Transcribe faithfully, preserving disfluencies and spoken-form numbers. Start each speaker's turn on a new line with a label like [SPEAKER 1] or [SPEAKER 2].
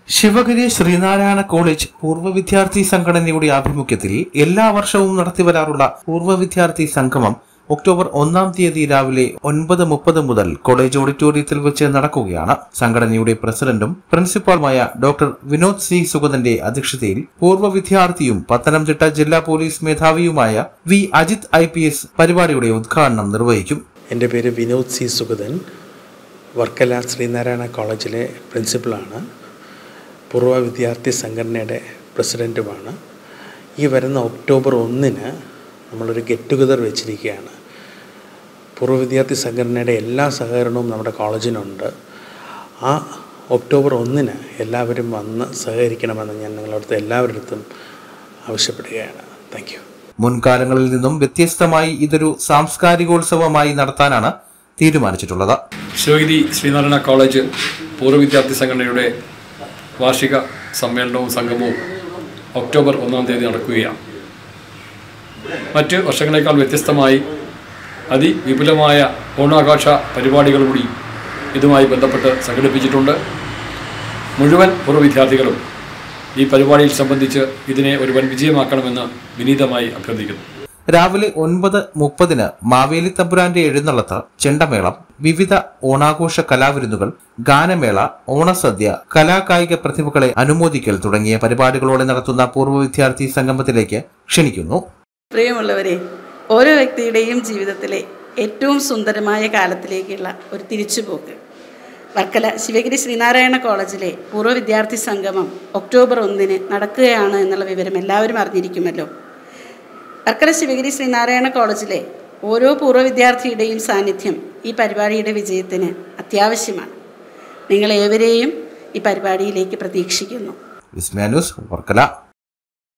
[SPEAKER 1] Sivagiri Sreenarayana college പൂർവ്വ വിദ്യാർത്ഥി സംഘടനയുടെ ആഭിമുഖ്യത്തിൽ എല്ലാ വർഷവും നടത്തിവരാറുള്ള പൂർവ്വ വിദ്യാർത്ഥി സംഗമം ഒക്ടോബർ ഒന്നാം തീയതി രാവിലെ ഒൻപത് മുപ്പത് മുതൽ കോളേജ് ഓഡിറ്റോറിയത്തിൽ വെച്ച് നടക്കുകയാണ്. സംഘടനയുടെ പ്രസിഡന്റും പ്രിൻസിപ്പാളുമായ ഡോക്ടർ വിനോദ് സി സുഗതന്റെ അധ്യക്ഷതയിൽ പൂർവ്വ വിദ്യാർത്ഥിയും പത്തനംതിട്ട ജില്ലാ പോലീസ് മേധാവിയുമായ V Ajith I P S പരിപാടിയുടെ ഉദ്ഘാടനം നിർവഹിക്കും.
[SPEAKER 2] എൻ്റെ പേര് വിനോദ് സി സുഗതൻ, വർക്കല ശ്രീനാരായണ കോളേജിലെ പ്രിൻസിപ്പളാണ്. പൂർവ്വ വിദ്യാർത്ഥി സംഘടനയുടെ പ്രസിഡൻറ്റുമാണ്. ഈ വരുന്ന ഒക്ടോബർ ഒന്നിന് നമ്മളൊരു ഗെറ്റ് ടുഗദർ വെച്ചിരിക്കുകയാണ്. പൂർവ്വ വിദ്യാർത്ഥി സംഘടനയുടെ എല്ലാ സഹകരണവും നമ്മുടെ കോളേജിനുണ്ട്. ആ ഒക്ടോബർ ഒന്നിന് എല്ലാവരും വന്ന് സഹകരിക്കണമെന്ന് ഞാൻ നിങ്ങളടുത്ത് എല്ലാവരുടെ അടുത്തും ആവശ്യപ്പെടുകയാണ്. Thank you.
[SPEAKER 1] മുൻകാലങ്ങളിൽ നിന്നും വ്യത്യസ്തമായി ഇതൊരു സാംസ്കാരികോത്സവമായി നടത്താനാണ് തീരുമാനിച്ചിട്ടുള്ളത്.
[SPEAKER 3] ശിവഗിരി ശ്രീനാരായണ കോളേജ് പൂർവ്വ വിദ്യാർത്ഥി സംഘടനയുടെ വാർഷിക സമ്മേളനവും സംഗമവും ഒക്ടോബർ ഒന്നാം തീയതി നടക്കുകയാണ്. മറ്റ് വർഷങ്ങളേക്കാൾ വ്യത്യസ്തമായി അതിവിപുലമായ ഓണാഘോഷ പരിപാടികൾ കൂടി ഇതുമായി ബന്ധപ്പെട്ട് സംഘടിപ്പിച്ചിട്ടുണ്ട്. മുഴുവൻ പൂർവ്വ വിദ്യാർത്ഥികളും ഈ പരിപാടിയിൽ സംബന്ധിച്ച് ഇതിനെ ഒരു വൻ വിജയമാക്കണമെന്ന് വിനീതമായി അഭ്യർത്ഥിക്കുന്നു.
[SPEAKER 1] രാവിലെ ഒൻപത് മുപ്പതിന് മാവേലി തമ്പുരാന്റെ എഴുന്നള്ളത്ത്, ചെണ്ടമേളം, വിവിധ ഓണാഘോഷ കലാവിരുന്നുകൾ, ഗാനമേള, ഓണസദ്യ, കലാകായിക പ്രതിഭകളെ അനുമോദിക്കൽ തുടങ്ങിയ പരിപാടികളോടെ നടത്തുന്ന പൂർവ്വ വിദ്യാർത്ഥി സംഗമത്തിലേക്ക് ക്ഷണിക്കുന്നു.
[SPEAKER 4] പ്രിയമുള്ളവരെ, ഓരോ വ്യക്തിയുടെയും ജീവിതത്തിലെ ഏറ്റവും സുന്ദരമായ കാലത്തിലേക്കുള്ള ഒരു തിരിച്ചുപോക്ക് വർക്കല ശിവഗിരി ശ്രീനാരായണ കോളേജിലെ പൂർവ്വ വിദ്യാർത്ഥി സംഗമം ഒക്ടോബർ ഒന്നിന് നടക്കുകയാണ് എന്നുള്ള വിവരം എല്ലാവരും അറിഞ്ഞിരിക്കുമല്ലോ. വർക്കല ശിവഗിരി ശ്രീനാരായണ കോളേജിലെ ഓരോ പൂർവ്വ വിദ്യാർത്ഥിയുടെയും സാന്നിധ്യം ഈ പരിപാടിയുടെ വിജയത്തിന് അത്യാവശ്യമാണ്. നിങ്ങളേവരെയും ഈ പരിപാടിയിലേക്ക് പ്രതീക്ഷിക്കുന്നു.
[SPEAKER 1] വിസ്മയ ന്യൂസ്, വർക്കല.